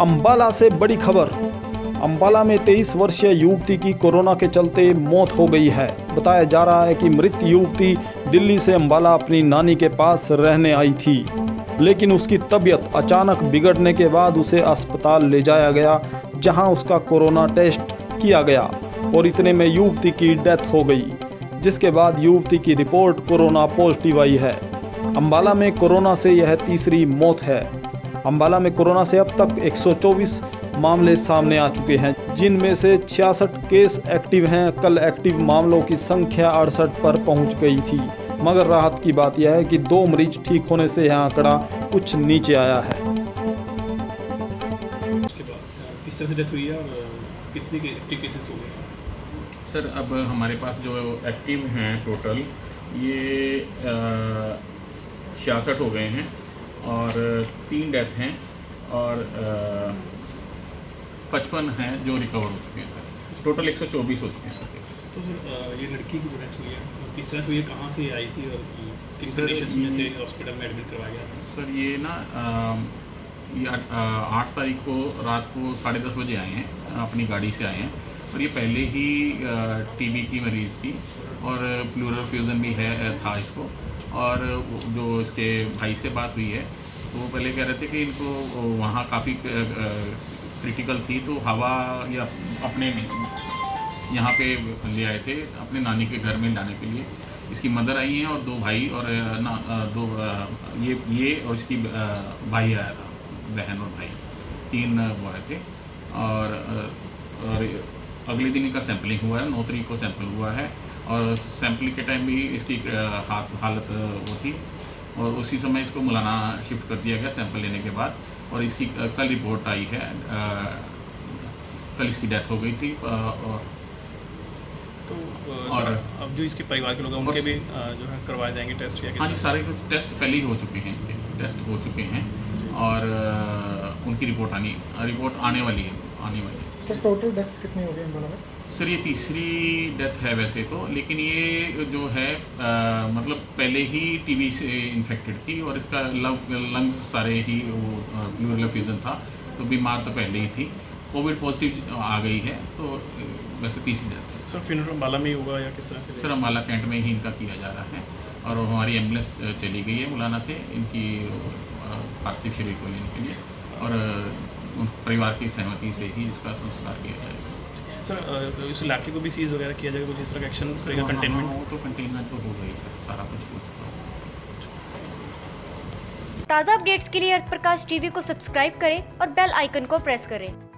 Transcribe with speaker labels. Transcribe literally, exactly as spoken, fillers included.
Speaker 1: अंबाला से बड़ी खबर। अंबाला में तेईस वर्षीय युवती की कोरोना के चलते मौत हो गई है। बताया जा रहा है कि मृत युवती दिल्ली से अंबाला अपनी नानी के पास रहने आई थी, लेकिन उसकी तबीयत अचानक बिगड़ने के बाद उसे अस्पताल ले जाया गया, जहां उसका कोरोना टेस्ट किया गया और इतने में युवती की डेथ हो गई, जिसके बाद युवती की रिपोर्ट कोरोना पॉजिटिव आई है। अंबाला में कोरोना से यह तीसरी मौत है। अंबाला में कोरोना से अब तक एक सौ चौबीस मामले सामने आ चुके हैं, जिनमें से छियासठ केस एक्टिव हैं। कल एक्टिव मामलों की संख्या अड़सठ पर पहुंच गई थी, मगर राहत की बात यह है कि दो मरीज ठीक होने से यह आंकड़ा कुछ नीचे आया है।
Speaker 2: उसके बाद किस तरह से डेथ हुई है और कितने के एक्टिव केसेस हो गए?
Speaker 3: सर, अब हमारे पास जो एक्टिव हैं टोटल ये छियासठ हो गए हैं और तीन डेथ हैं और पचपन हैं जो रिकवर हो चुके हैं सर। टोटल एक सौ चौबीस हो चुके हैं सर केसेस।
Speaker 2: तो सर ये लड़की की जो डेथ हुई है किस तरह से हुई है, कहाँ से आई थी और किन कंडीशंस में से हॉस्पिटल में एडमिट करवाया गया था?
Speaker 3: सर ये ना ये आठ तारीख को रात को साढ़े दस बजे आए हैं, अपनी गाड़ी से आए हैं और ये पहले ही टीबी की मरीज़ थी और प्लूरल फ्यूज़न भी है था इसको। और जो इसके भाई से बात हुई है तो वो पहले कह रहे थे कि इनको वहाँ काफ़ी क्रिटिकल थी, तो हवा या अपने यहाँ पे ले आए थे अपने नानी के घर में लाने के लिए। इसकी मदर आई हैं और दो भाई और ना दो ये ये और इसकी भाई आया था, बहन और भाई, तीन वो आए थे। और, और अगले दिन इनका सैंपलिंग हुआ है, नौ तारीख को सैंपल हुआ है और सैंपलिंग के टाइम भी इसकी हाथ हालत वो थी और उसी समय इसको मुलाना शिफ्ट कर दिया गया सैंपल लेने के बाद। और इसकी कल रिपोर्ट आई है, कल इसकी डेथ हो गई थी। और
Speaker 2: तो और अब जो इसके परिवार के लोग हैं उनके भी जो है करवाए जाएंगे टेस्ट? या
Speaker 3: हाँ जी, सारे टेस्ट कल ही हो चुके हैं, टेस्ट हो चुके हैं और उनकी रिपोर्ट आनी रिपोर्ट आने वाली है आने वाली है
Speaker 4: सर, टोटल डेथ्स कितने हो गए अंबाला में?
Speaker 3: सर ये तीसरी डेथ है वैसे तो, लेकिन ये जो है आ, मतलब पहले ही टीबी से इन्फेक्टेड थी और इसका लंग्स सारे ही वो प्लूरल फ्यूजन था, तो बीमार तो पहले ही थी। कोविड पॉजिटिव आ गई है, तो वैसे तीसरी डेथ है।
Speaker 2: सर फिर अंबाला में ही होगा या किस तरह से?
Speaker 3: सर अंबाला कैंट में ही इनका किया जा रहा है और हमारी एम्बुलेंस चली गई है मुलाना से इनकी पार्थिव शरीर को लेने के लिए और उन परिवार की सहमति से ही इसका संस्कार किया जाएगा।
Speaker 2: सर इस इलाके को भी सीज वगैरह किया जाएगा, कुछ इस तरह का एक्शन करेगा? कंटेनमेंट
Speaker 3: वो तो कंटेनमेंट तो हो गई सर, सारा कुछ हो चुका है।
Speaker 5: ताज़ा अपडेट्स के लिए अर्थ प्रकाश टीवी को सब्सक्राइब करें और बेल आइकन को प्रेस करें।